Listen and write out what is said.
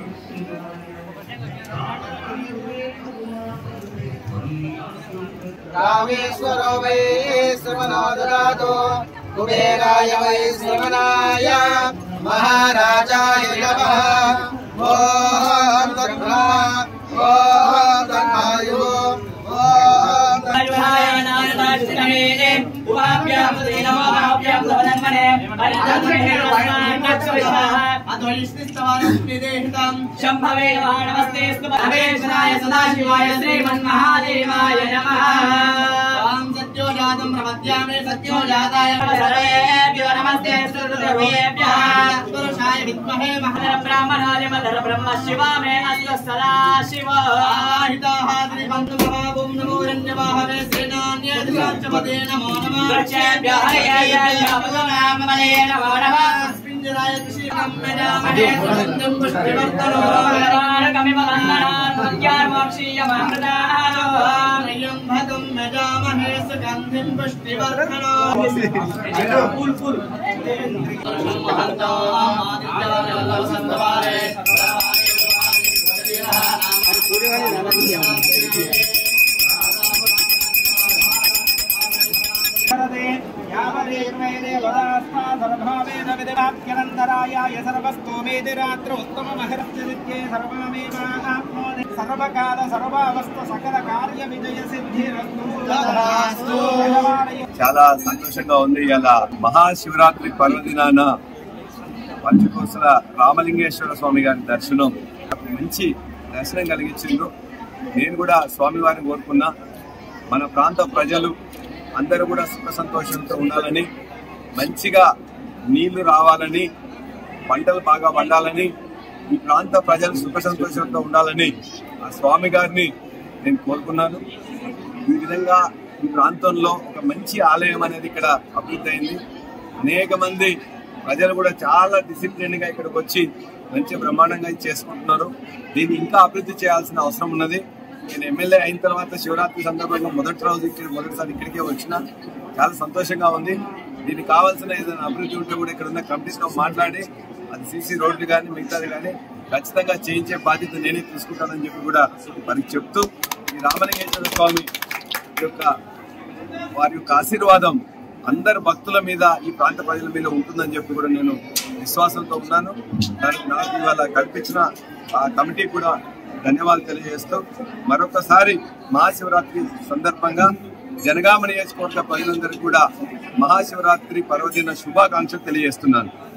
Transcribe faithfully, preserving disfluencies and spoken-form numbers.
रामेश्वरो वै श्रवणो ददातु कुबेराय वै श्रवणाय महाराजाय नमः। ओम तन्मा ओम तन्मायु ओम तन्माय नारदाष्टमे उपाभ्यां नमोभाभ्यां सवनन्मने परिचन्द्रहे रमाणक्षविषः अद्वैष्णिस्तवानस्मिदेहितं शम्भवे नमस्ते स्तुभवेशनाय सदाशिवाय श्रीमन्महादेवाय नमः। ओम सत्यो जातं प्रपद्यामि सत्यो जाताय सर्वेभ्यो नमस्ते सर्वेभ्यः पुरुषाय विद्महे महाब्रह्मणाय मदर ब्रह्म शिवामे अस्तु सदा शिव आहिताहाद्रि बन्धु महाबुं नमो रण्यवाहवे सेनान्ये दिशाचपदे नमो नमः। वृक्षेभ्यः हरियाय नाममले नमो नमः। अस्मिन्जराय कृषिकं मेजामहे सुगन्धं पुष्टिवर्धनो भगवानकमिव वन्दनान् प्रज्ञानमक्षीयममृतानो नयं भगं मेजामहे सुगन्धिं पुष्टिवर्धनो फूल फूल महन्तो आदित्य संतवारे చాలా సంతోషంగా ఉంది. ఇలా మహాశివరాత్రి పర్వదినాన పంచకోశల రామలింగేశ్వర స్వామి గారి దర్శనం మంచి దర్శనం కలిగించిండు. నేను కూడా స్వామివారిని కోరుకున్నా, మన ప్రాంత ప్రజలు అందరూ కూడా సుఖ సంతోషంతో ఉండాలని, మంచిగా నీళ్లు రావాలని, పంటలు బాగా పండాలని, ఈ ప్రాంత ప్రజలు సుఖ సంతోషంతో ఉండాలని ఆ స్వామి గారిని నేను కోరుకున్నాను. ఈ విధంగా ఈ ప్రాంతంలో ఒక మంచి ఆలయం అనేది ఇక్కడ అభివృద్ధి అయింది. అనేక మంది ప్రజలు కూడా చాలా డిసిప్లిన్ గా ఇక్కడికి వచ్చి మంచి బ్రహ్మాండంగా చేసుకుంటున్నారు. దీన్ని ఇంకా అభివృద్ధి చేయాల్సిన అవసరం ఉన్నది. నేను ఎమ్మెల్యే అయిన తర్వాత శివరాత్రి సందర్భంగా మొదటి రోజు ఇక్కడ మొదటిసారి ఇక్కడికే వచ్చిన చాలా సంతోషంగా ఉంది. దీనికి కావాల్సిన ఏదైనా అభివృద్ధి ఉంటే కూడా ఇక్కడ ఉన్న కమిటీతో మాట్లాడి అది సీసీ రోడ్లు కానీ మిగతాది కానీ ఖచ్చితంగా చేయించే బాధ్యత నేనే తీసుకుంటానని చెప్పి కూడా వారికి చెప్తూ, ఈ రామలింగేశ్వర స్వామి యొక్క వారి యొక్క ఆశీర్వాదం అందరు భక్తుల మీద, ఈ ప్రాంత ప్రజల మీద ఉంటుందని చెప్పి కూడా నేను విశ్వాసంతో ఉన్నాను. దానికి నాకు ఇవాళ కల్పించిన ఆ కమిటీ కూడా ధన్యవాదాలు తెలియజేస్తూ, మరొకసారి మహాశివరాత్రి సందర్భంగా జనగామ నియోజకవర్గ ప్రజలందరికీ కూడా మహాశివరాత్రి పర్వదిన శుభాకాంక్షలు తెలియజేస్తున్నాను.